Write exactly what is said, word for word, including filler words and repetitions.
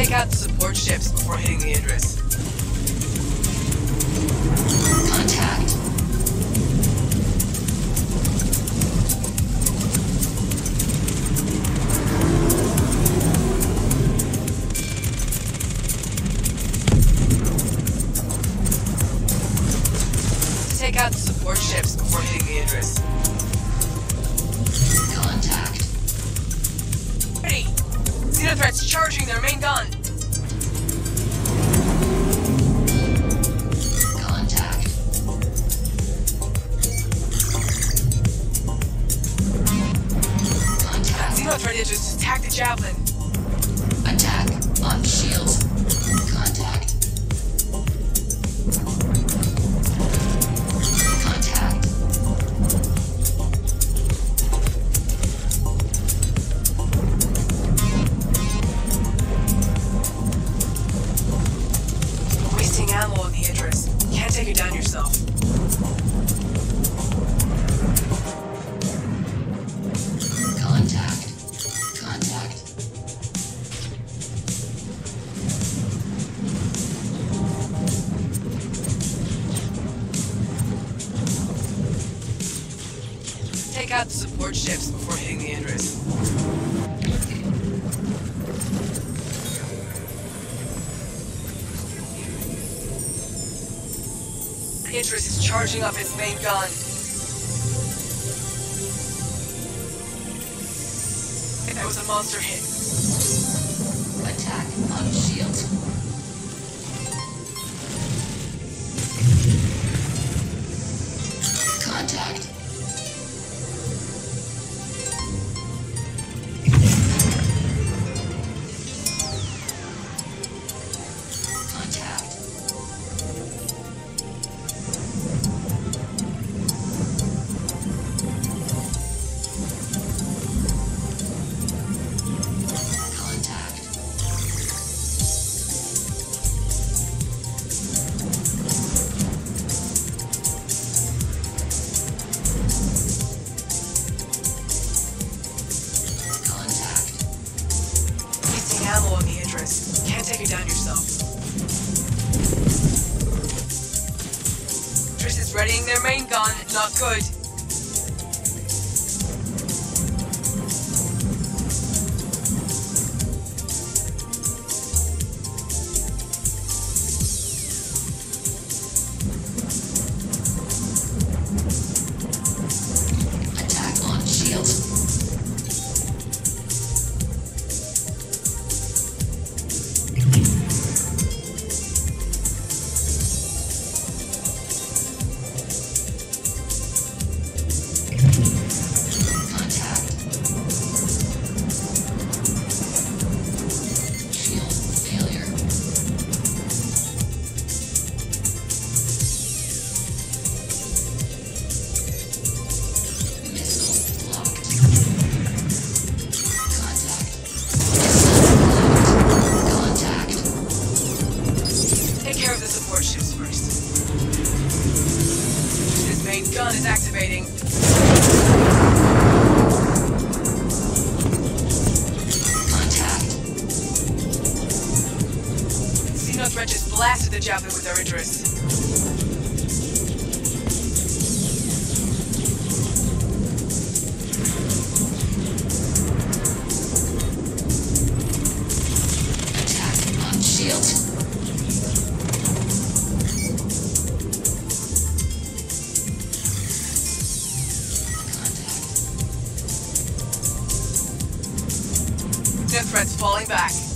Take out the support ships before hitting the Idris. Contact. Take out the support ships before hitting the Idris. Contact. Ready! XenoThreat's charging their main gun! Contact. Contact. XenoThreat Idris, attack the Javelin! Attack on shields. Contact. Contact. Wasting ammo on the Idris. Can't take it down yourself. Contact. Contact. Take out the support ships before hitting the Idris. Idris is charging up his main gun. That was a monster hit. Attack on shields. Contact. Contact. Contact. Contact. Wasting ammo on the Idris. Can't take it down yourself. Idris is readying their main gun. Not good. Attack on shields. Contact. Shield failure. Missile locked. Contact. Missile locked. Contact. Take care of the support ships first. His main gun is activating. Contact. XenoThreat just blasted the Javelin with their Idris. Attack on shields. XenoThreat's falling back.